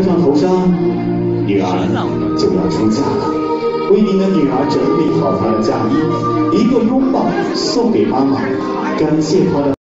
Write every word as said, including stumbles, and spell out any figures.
戴上头纱，女儿就要出嫁了。为您的女儿整理好她的嫁衣，一个拥抱送给妈妈，感谢她的。